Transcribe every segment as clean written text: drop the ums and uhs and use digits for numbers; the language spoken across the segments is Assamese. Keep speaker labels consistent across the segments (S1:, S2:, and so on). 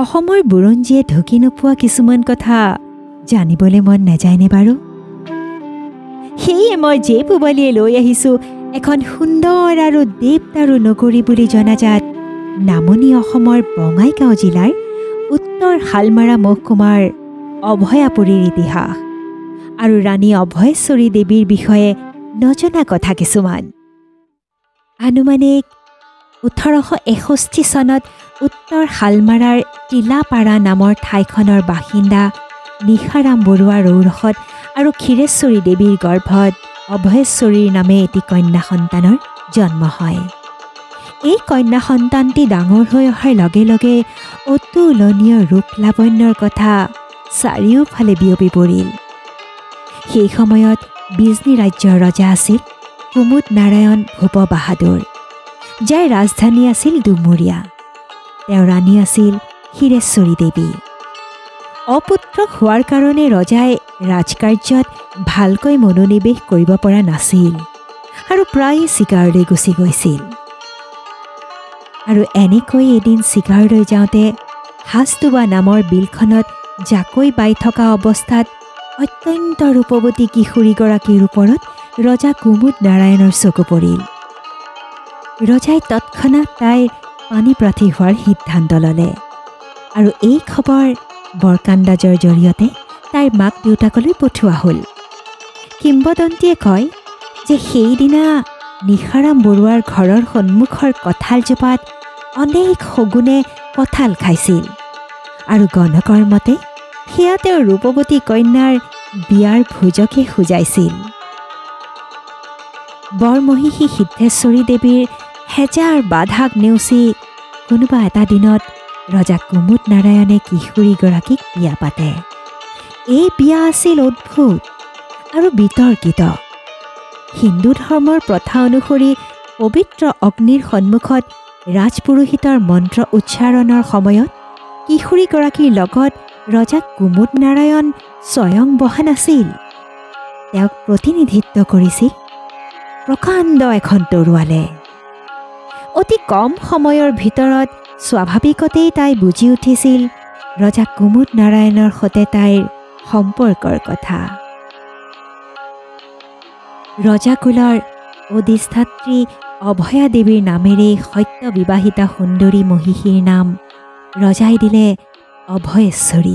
S1: অসমৰ বুৰঞ্জীয়ে ঢুকি নোপোৱা কিছুমান কথা জানিবলৈ মন নাযায়নে বাৰু? সেয়ে মই যে পুবালিয়ে লৈ আহিছোঁ এখন সুন্দৰ আৰু দেৱদাৰু নগৰী বুলি জনাজাত নামনি অসমৰ বঙাইগাঁও জিলাৰ উত্তৰ শালমাৰা মহকুমাৰ অভয়াপুৰীৰ ইতিহাস আৰু ৰাণী অভয়েশ্বৰী দেৱীৰ বিষয়ে নজনা কথা কিছুমান। আনুমানিক 1861 চনত উত্তৰ শালমাৰাৰ টিলাপাৰা নামৰ ঠাইখনৰ বাসিন্দা নিশাৰাম বৰুৱাৰ ঔৰসত আৰু ক্ষীৰেশ্বৰী দেৱীৰ গৰ্ভত অভয়েশ্বৰীৰ নামে এটি কন্যা সন্তানৰ জন্ম হয়। এই কন্যা সন্তানটি ডাঙৰ হৈ অহাৰ লগে লগে অতুলনীয় ৰূপ লাৱণ্যৰ কথা চাৰিওফালে বিয়পি পৰিল। সেই সময়ত বিজনী ৰাজ্যৰ ৰজা আছিল কুমুদ নাৰায়ণ ভূপ বাহাদুৰ, যাৰ ৰাজধানী আছিল ডুমুৰিয়া। তেওঁৰ ৰাণী আছিল ক্ষীৰেশ্বৰী দেৱী। অপুত্ৰক হোৱাৰ কাৰণে ৰজাই ৰাজকাৰ্যত ভালকৈ মনোনিৱেশ কৰিব পৰা নাছিল আৰু প্ৰায়ে চিকাৰলৈ গুচি গৈছিল। আৰু এনেকৈ এদিন চিকাৰলৈ যাওঁতে হাজদোবা নামৰ বিলখনত জাকৈ বাই থকা অৱস্থাত অত্যন্ত ৰূপৱতী কিশোৰীগৰাকীৰ ওপৰত ৰজা কুমুদ নাৰায়ণৰ চকু পৰিল। ৰজাই তৎক্ষণাত তাইৰ পাণিপ্ৰাৰ্থী হোৱাৰ সিদ্ধান্ত ল'লে আৰু এই খবৰ বৰকান্দাজৰ জৰিয়তে তাইৰ মাক দেউতাকলৈ পঠোৱা হ'ল। কিম্বদন্তীয়ে কয় যে সেইদিনা নিশাৰাম বৰুৱাৰ ঘৰৰ সন্মুখৰ কঁঠালজোপাত অনেক শগুনে কঁঠাল খাইছিল আৰু গণকৰ মতে সেয়া তেওঁৰ ৰূপৱতী কন্যাৰ বিয়াৰ ভোজকে সুজাইছিল। বৰমহিষী সিদ্ধেশ্বৰী দেৱীৰ হেজাৰ বাধাক নেওচি কোনোবা এটা দিনত ৰজা কুমুদ নাৰায়ণে কিশোৰীগৰাকীক বিয়া পাতে। এই বিয়া আছিল অদ্ভুত আৰু বিতৰ্কিত। হিন্দু ধৰ্মৰ প্ৰথা অনুসৰি পবিত্ৰ অগ্নিৰ সন্মুখত ৰাজপুৰোহিতৰ মন্ত্ৰ উচ্চাৰণৰ সময়ত কিশোৰীগৰাকীৰ লগত ৰজা কুমুদ নাৰায়ণ স্বয়ং বহা নাছিল। তেওঁক প্ৰতিনিধিত্ব কৰিছিল প্ৰকাণ্ড এখন তৰোৱালে। অতি কম সময়ৰ ভিতৰত স্বাভাৱিকতেই তাই বুজি উঠিছিল ৰজা কুমুদ নাৰায়ণৰ সৈতে তাইৰ সম্পৰ্কৰ কথা। ৰজাকুলৰ অধিষ্ঠাত্ৰী অভয়া দেৱীৰ নামেৰে সত্য বিবাহিতা সুন্দৰী মহিষীৰ নাম ৰজাই দিলে অভয়েশ্বৰী।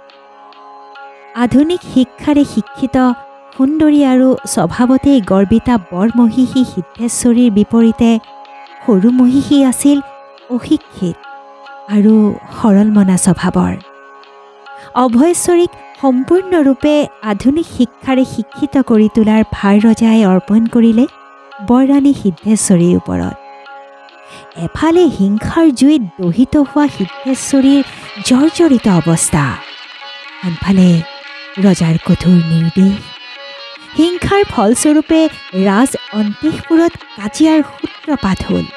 S1: আধুনিক শিক্ষাৰে শিক্ষিত সুন্দৰী আৰু স্বভাৱতেই গৰ্বিতা বৰমহিষী সিদ্ধেশ্বৰীৰ বিপৰীতে সৰু মহিষী আছিল অশিক্ষিত আৰু সৰলমনা স্বভাৱৰ। অভয়েশ্বৰীক সম্পূৰ্ণৰূপে আধুনিক শিক্ষাৰে শিক্ষিত কৰি তোলাৰ ভাৰ ৰজাই অৰ্পণ কৰিলে বৰৰাণী সিদ্ধেশ্বৰীৰ ওপৰত। এফালে হিংসাৰ জুইত দহিত হোৱা সিদ্ধেশ্বৰীৰ জৰ্জৰিত অৱস্থা, আনফালে ৰজাৰ কঠোৰ নিৰ্দেশ। হিংসাৰ ফলস্বৰূপে ৰাজ অন্তেশপুৰত কাজিয়াৰ সূত্ৰপাত হ'ল।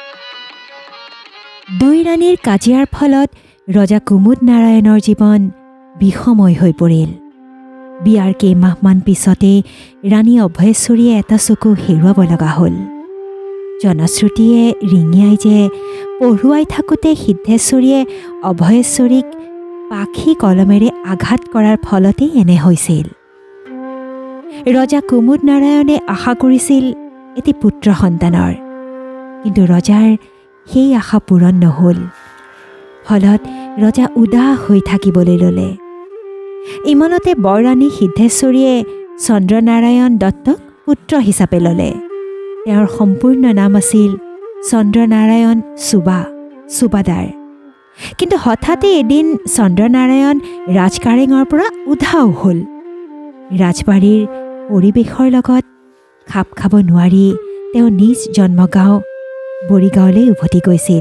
S1: দুই ৰাণীৰ কাজিয়াৰ ফলত ৰজা কুমুদ নাৰায়ণৰ জীৱন বিষময় হৈ পৰিল। বিয়াৰ কেইমাহমান পিছতেই ৰাণী অভয়েশ্বৰীয়ে এটা চকু হেৰুৱাব লগা হ'ল। জনশ্ৰুতিয়ে ৰিঙিয়াই যে পঢ়ুৱাই থাকোঁতে সিদ্ধেশ্বৰীয়ে অভয়েশ্বৰীক পাখি কলমেৰে আঘাত কৰাৰ ফলতেই এনে হৈছিল। ৰজা কুমুদ নাৰায়ণে আশা কৰিছিল এটি পুত্ৰ সন্তানৰ, কিন্তু ৰজাৰ সেই আশা পূৰণ নহ'ল। ফলত ৰজা উদাস হৈ থাকিবলৈ ল'লে। ইমানতে বৰৰাণী সিদ্ধেশ্বৰীয়ে চন্দ্ৰনাৰায়ণ দত্তক পুত্ৰ হিচাপে ল'লে। তেওঁৰ সম্পূৰ্ণ নাম আছিল চন্দ্ৰনাৰায়ণ চুবাদাৰ। কিন্তু হঠাতে এদিন চন্দ্ৰনাৰায়ণ ৰাজকাৰেঙৰ পৰা উধাও হ'ল। ৰাজবাৰীৰ পৰিৱেশৰ লগত খাপ খাব নোৱাৰি তেওঁ নিজ জন্মগাঁও বৰিগাঁৱলৈ উভতি গৈছিল।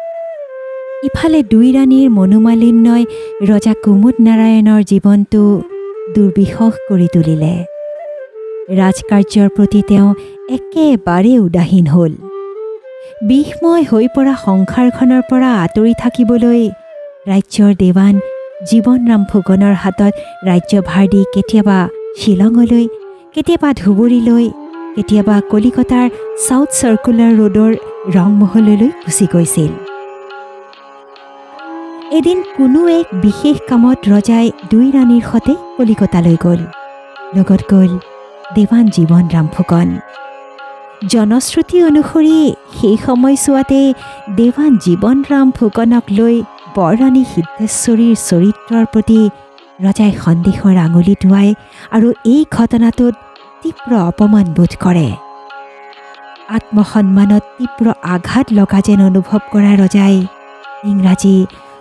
S1: ইফালে দুই ৰাণীৰ মনোমালিন্যই ৰজা কুমুদ নাৰায়ণৰ জীৱনটো দুৰ্বিষহ কৰি তুলিলে। ৰাজকাৰ্যৰ প্ৰতি তেওঁ একেবাৰে উদাসীন হ'ল। বিষময় হৈ পৰা সংসাৰখনৰ পৰা আঁতৰি থাকিবলৈ ৰাজ্যৰ দেৱান জীৱনৰাম ফুকনৰ হাতত ৰাজ্যভাৰ দি কেতিয়াবা শ্বিলঙলৈ, কেতিয়াবা ধুবুৰীলৈ, কেতিয়াবা কলিকতাৰ ছাউথ চাৰ্কুলাৰ ৰোডৰ ৰংমহললৈ গুচি গৈছিল। এদিন কোনো এক বিশেষ কামত ৰজাই দুই ৰাণীৰ সৈতে কলিকতালৈ গ'ল। লগত গ'ল দেৱান জীৱনৰাম ফুকন। জনশ্ৰুতি অনুসৰি সেই সময়ছোৱাতে দেৱান জীৱনৰাম ফুকনক লৈ বৰৰাণী সিদ্ধেশ্বৰীৰ চৰিত্ৰৰ প্ৰতি ৰজাই সন্দেহৰ আঙুলি টোৱাই আৰু এই ঘটনাটোত তীব্ৰ অপমান বোধ কৰে। আত্মসন্মানত তীব্ৰ আঘাত লগা যেন অনুভৱ কৰা ৰজাই ইংৰাজী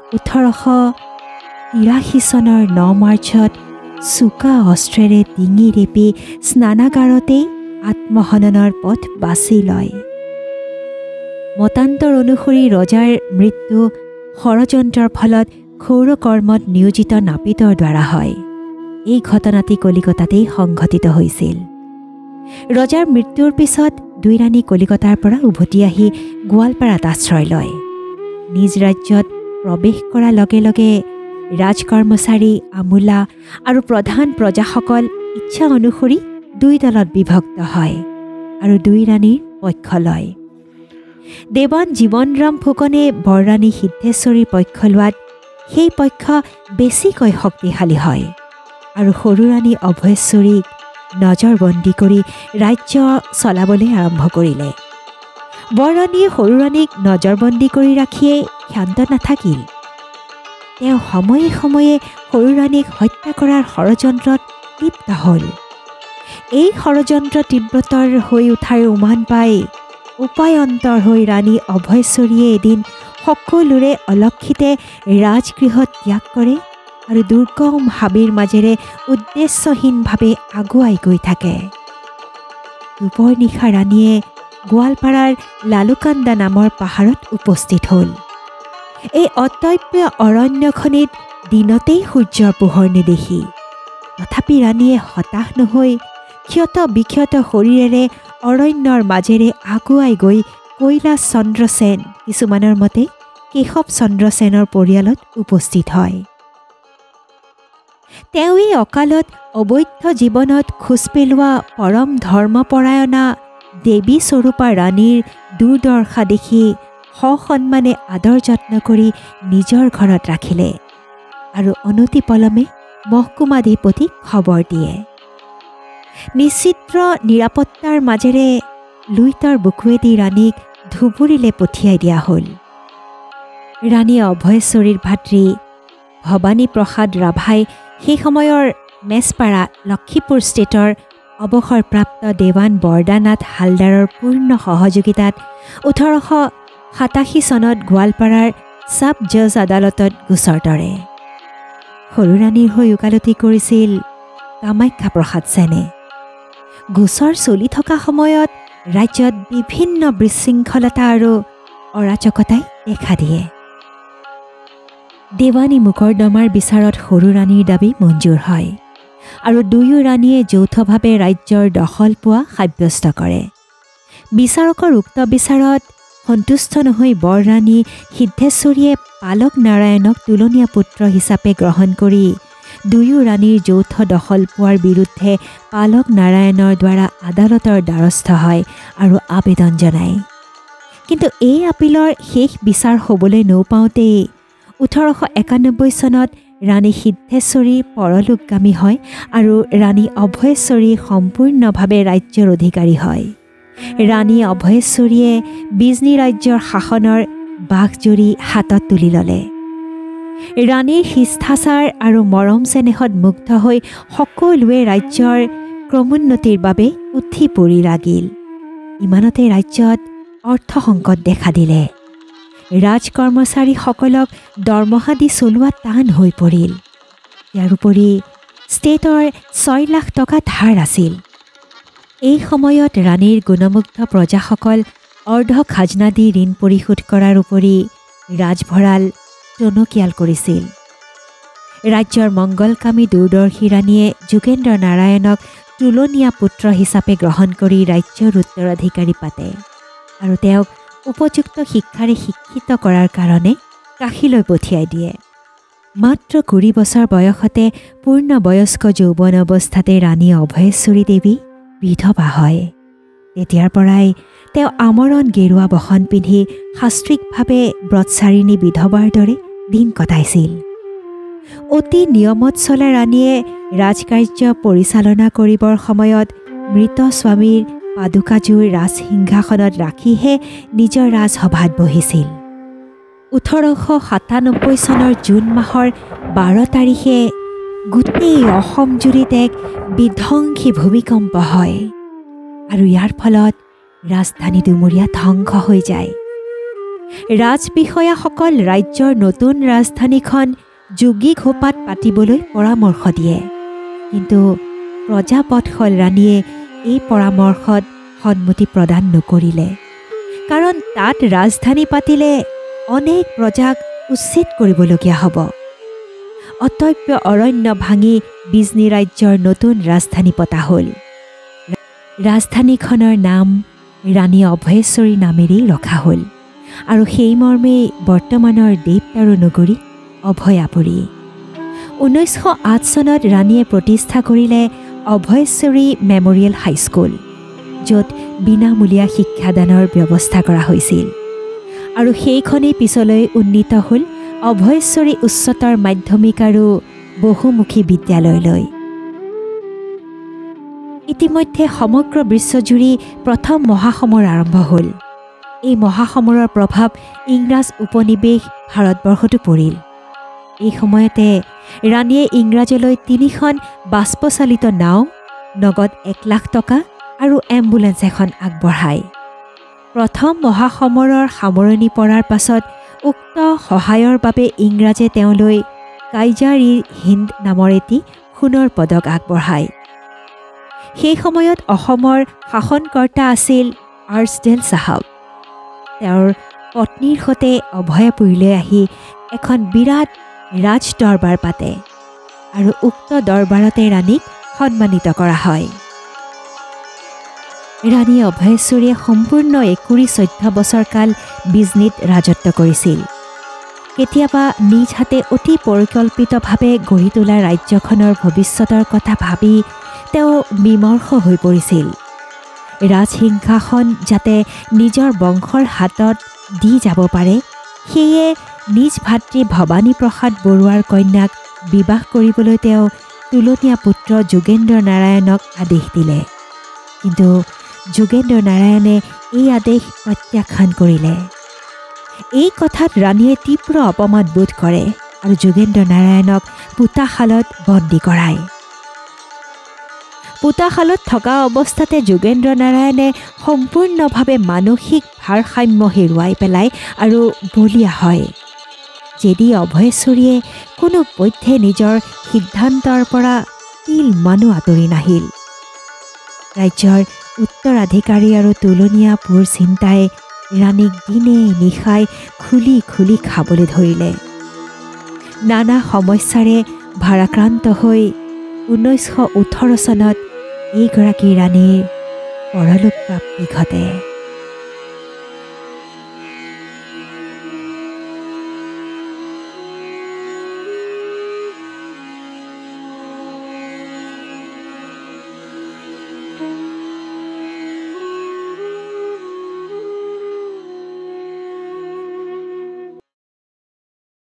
S1: 1883 চনৰ 9 মাৰ্চত চোকা অস্ত্ৰেৰে ডিঙি ৰেপি স্নানাগাৰতেই আত্মহননৰ পথ বাছি লয়। মতান্তৰ অনুসৰি ৰজাৰ মৃত্যু ষড়যন্ত্ৰৰ ফলত ক্ষৌৰকৰ্মত নিয়োজিত নাপিতৰ দ্বাৰা হয়। এই ঘটনাটি কলিকতাতেই সংঘটিত হৈছিল। ৰজাৰ মৃত্যুৰ পিছত দুই ৰাণী কলিকতাৰ পৰা উভতি আহি গোৱালপাৰাত আশ্ৰয় লয়। নিজ ৰাজ্যত প্ৰৱেশ কৰাৰ লগে লগে ৰাজকৰ্মচাৰী, আমোলা আৰু প্ৰধান প্ৰজাসকল ইচ্ছা অনুসৰি দুই দলত বিভক্ত হয় আৰু দুই ৰাণীৰ পক্ষ লয়। দেৱান জীৱনৰাম ফুকনে বৰৰাণী সিদ্ধেশ্বৰীৰ পক্ষ লোৱাত সেই পক্ষ বেছিকৈ শক্তিশালী হয় আৰু সৰু ৰাণী অভয়েশ্বৰীক নজৰবন্দী কৰি ৰাজ্য চলাবলৈ আৰম্ভ কৰিলে। বৰৰাণীয়ে সৰু ৰাণীক নজৰবন্দী কৰি ৰাখিয়েই ক্ষান্ত নাথাকিল। তেওঁ সময়ে সময়ে সৰু ৰাণীক হত্যা কৰাৰ ষড়যন্ত্ৰত লিপ্ত হ'ল। এই ষড়যন্ত্ৰ তীব্ৰতৰ হৈ উঠাৰ উমান পাই উপায়ন্তৰ হৈ ৰাণী অভয়েশ্বৰীয়ে এদিন সকলোৰে অলক্ষিতে ৰাজগৃহ ত্যাগ কৰে আৰু দুৰ্গম হাবিৰ মাজেৰে উদ্দেশ্যহীনভাৱে আগুৱাই গৈ থাকে। দুপৰ নিশা ৰাণীয়ে গোৱালপাৰাৰ লালুকান্দা নামৰ পাহাৰত উপস্থিত হ'ল। এই অতব্য অৰণ্যখনিত দিনতেই সূৰ্যৰ পোহৰ নেদেখি তথাপি ৰাণীয়ে হতাশ নহৈ ক্ষত বিক্ষত শৰীৰেৰে অৰণ্যৰ মাজেৰে আগুৱাই গৈ কৈলাশ চন্দ্ৰ সেন, কিছুমানৰ মতে কেশৱ চন্দ্ৰ সেনৰ পৰিয়ালত উপস্থিত হয়। তেওঁ এই অকালত অবৈধ জীৱনত খোজ পেলোৱা পৰম ধৰ্মপৰায়ণা দেৱী স্বৰূপা ৰাণীৰ দুৰ্দশা দেখি সসন্মানে আদৰ যত্ন কৰি নিজৰ ঘৰত ৰাখিলে আৰু অনতিপলমে মহকুমাধিপতিক খবৰ দিয়ে। নিশ্চিত্ৰ নিৰাপত্তাৰ মাজেৰে লুইতৰ বুকুৱেদি ৰাণীক ধুবুৰীলৈ পঠিয়াই দিয়া হ'ল। ৰাণী অভয়েশ্বৰীৰ ভাতৃ ভৱানী প্ৰসাদ ৰাভাই সেই সময়ৰ মেছপাৰা লক্ষীপুৰ ষ্টেটৰ অৱসৰপ্ৰাপ্ত দেৱান বৰদানাথ হালদাৰৰ পূৰ্ণ সহযোগিতাত 1887 চনত গোৱালপাৰাৰ ছাব জজ আদালতত গোচৰ তৰে। সৰু ৰাণীৰ হৈ ওকালতি কৰিছিল কামাখ্যা প্ৰসাদ সেনে। গোচৰ চলি থকা সময়ত ৰাজ্যত বিভিন্ন বিশৃংখলতা আৰু অৰাজকতাই দেখা দিয়ে। দেৱানী মোকৰ্দমাৰ বিচাৰত সৰু ৰাণীৰ দাবী মঞ্জুৰ হয় আৰু দুয়ো ৰাণীয়ে যৌথভাৱে ৰাজ্যৰ দখল পোৱা সাব্যস্ত কৰে। বিচাৰকৰ উক্ত বিচাৰত সন্তুষ্ট নহৈ বৰৰাণী সিদ্ধেশ্বৰীয়ে পালক নাৰায়ণক তুলনীয়া পুত্ৰ হিচাপে গ্ৰহণ কৰি দুয়ো ৰাণীৰ যৌথ দখল পোৱাৰ বিৰুদ্ধে পালক নাৰায়ণৰ দ্বাৰা আদালতৰ দ্বাৰস্থ হয় আৰু আবেদন জনায়। কিন্তু এই আপিলৰ শেষ বিচাৰ হ'বলৈ নৌপাওঁতেই 1891 চনত ৰাণী সিদ্ধেশ্বৰী পৰলোকগামী হয় আৰু ৰাণী অভয়েশ্বৰী সম্পূৰ্ণভাৱে ৰাজ্যৰ অধিকাৰী হয়। ৰাণী অভয়েশ্বৰীয়ে বিজনী ৰাজ্যৰ শাসনৰ বাঘজৰী হাতত তুলি ল'লে। ৰাণীৰ শিষ্টাচাৰ আৰু মৰম চেনেহত মুগ্ধ হৈ সকলোৱে ৰাজ্যৰ ক্ৰমোন্নতিৰ বাবে উঠি পৰি লাগিল। ইমানতে ৰাজ্যত অৰ্থ সংকট দেখা দিলে। ৰাজকৰ্মচাৰীসকলক দৰমহা দি চলোৱা টান হৈ পৰিল। ইয়াৰ উপৰি ষ্টেটৰ 6 লাখ টকা ধাৰ আছিল। এই সময়ত ৰাণীৰ গুণমুগ্ধ প্ৰজাসকল অৰ্ধ খাজনা দি ঋণ পৰিশোধ কৰাৰ উপৰি ৰাজভঁৰাল টনকিয়াল কৰিছিল। ৰাজ্যৰ মংগলকামী দূৰদৰ্শী ৰাণীয়ে যোগেন্দ্ৰ নাৰায়ণক তুলনীয়া পুত্ৰ হিচাপে গ্ৰহণ কৰি ৰাজ্যৰ উত্তৰাধিকাৰী পাতে আৰু তেওঁক উপযুক্ত শিক্ষাৰে শিক্ষিত কৰাৰ কাৰণে কাশীলৈ পঠিয়াই দিয়ে। মাত্ৰ 20 বছৰ বয়সতে পূৰ্ণবয়স্ক যৌৱন অৱস্থাতে ৰাণী অভয়েশ্বৰী দেৱী বিধৱা হয়। তেতিয়াৰ পৰাই তেওঁ আমৰণ গেৰুৱা বসন পিন্ধি শাস্ত্ৰীকভাৱে ব্ৰতচাৰিণী বিধৱাৰ দৰে দিন কটাইছিল। অতি নিয়মত চলা ৰাণীয়ে ৰাজকাৰ্য পৰিচালনা কৰিবৰ সময়ত মৃত স্বামীৰ পাদুকাযোৰ ৰাজসিংহাসনত ৰাখিহে নিজৰ ৰাজসভাত বহিছিল। 1897 চনৰ জুন মাহৰ 12 তাৰিখে গোটেই অসমজুৰিত এক বিধ্বংসী ভূমিকম্প হয় আৰু ইয়াৰ ফলত ৰাজধানী দুমুৰীয়া ধ্বংস হৈ যায়। ৰাজবিষয়াসকল ৰাজ্যৰ নতুন ৰাজধানীখন যোগীঘোপাত পাতিবলৈ পৰামৰ্শ দিয়ে, কিন্তু প্ৰজাপতশল ৰাণীয়ে এই পৰামৰ্শত সন্মতি প্ৰদান নকৰিলে, কাৰণ তাত ৰাজধানী পাতিলে অনেক প্ৰজাক উচ্ছেদ কৰিবলগীয়া হ'ব। অতব্য অৰণ্য ভাঙি বিজনী ৰাজ্যৰ নতুন ৰাজধানী পতা হ'ল। ৰাজধানীখনৰ নাম ৰাণী অভয়েশ্বৰী নামেৰেই ৰখা হ'ল আৰু সেই মৰ্মে বৰ্তমানৰ দেৱতাৰু নগৰী অভয়াপুৰী। 1908 চনত ৰাণীয়ে প্ৰতিষ্ঠা কৰিলে অভয়েশ্বৰী মেমৰিয়েল হাইস্কুল, য'ত বিনামূলীয়া শিক্ষাদানৰ ব্যৱস্থা কৰা হৈছিল, আৰু সেইখনেই পিছলৈ উন্নীত হ'ল অভয়েশ্বৰী উচ্চতৰ মাধ্যমিক আৰু বহুমুখী বিদ্যালয়লৈ। ইতিমধ্যে সমগ্ৰ বিশ্বজুৰি প্ৰথম মহাসমৰ আৰম্ভ হ'ল। এই মহাসমৰৰ প্ৰভাৱ ইংৰাজ উপনিৱেশ ভাৰতবৰ্ষতো পৰিল। এই সময়তে ৰাণীয়ে ইংৰাজলৈ 3খন বাষ্পচালিত নাও, নগদ 1 লাখ টকা আৰু এম্বুলেন্স এখন আগবঢ়ায়। প্ৰথম মহাসমৰৰ সামৰণি পৰাৰ পাছত উক্ত সহায়ৰ বাবে ইংৰাজে তেওঁলৈ কাইজাৰ-ই-হিন্দ নামৰ এটি সোণৰ পদক আগবঢ়ায়। সেই সময়ত অসমৰ শাসনকৰ্তা আছিল আৰ্চডেল চাহাব। তেওঁৰ পত্নীৰ সৈতে অভয়াপুৰীলৈ আহি এখন বিৰাট ৰাজ দৰবাৰ পাতে আৰু উক্ত দৰবাৰতে ৰাণীক সন্মানিত কৰা হয়। ৰাণী অভয়েশ্বৰীয়ে সম্পূৰ্ণ 14 বছৰ কাল বিজনীত ৰাজত্ব কৰিছিল। কেতিয়াবা নিজ হাতে অতি পৰিকল্পিতভাৱে গঢ়ি তোলা ৰাজ্যখনৰ ভৱিষ্যতৰ কথা ভাবি তেওঁ বিমৰ্ষ হৈ পৰিছিল। ৰাজসিংহাসন যাতে নিজৰ বংশৰ হাতত দি যাব পাৰে, সেয়ে নিজ ভাতৃ ভৱানী প্ৰসাদ বৰুৱাৰ কন্যাক বিবাহ কৰিবলৈ তেওঁ তুলনীয়া পুত্ৰ যোগেন্দ্ৰ নাৰায়ণক আদেশ দিলে, কিন্তু যোগেন্দ্ৰ নাৰায়ণে এই আদেশ প্ৰত্যাখ্যান কৰিলে। এই কথাত ৰাণীয়ে তীব্ৰ অপমান বোধ কৰে আৰু যোগেন্দ্ৰ নাৰায়ণক পোতাশালত বন্দী কৰায়। পোতাশালত থকা অৱস্থাতে যোগেন্দ্ৰ নাৰায়ণে সম্পূৰ্ণভাৱে মানসিক ভাৰসাম্য হেৰুৱাই পেলায় আৰু বলিয়া হয়। যেদি অভয়েশ্বৰীয়ে কোনোপধ্যে নিজৰ সিদ্ধান্তৰ পৰা তিল মানো আঁতৰি নাহিল। ৰাজ্যৰ উত্তৰাধিকাৰী আৰু তুলনীয়া পুৰ চিন্তাই ৰাণীক দিনে নিশাই খুলি খুলি খাবলৈ ধৰিলে। নানা সমস্যাৰে ভাৰাক্ৰান্ত হৈ 1918 চনত এইগৰাকী ৰাণীৰ পৰলোক প্ৰাপ্তি ঘটে।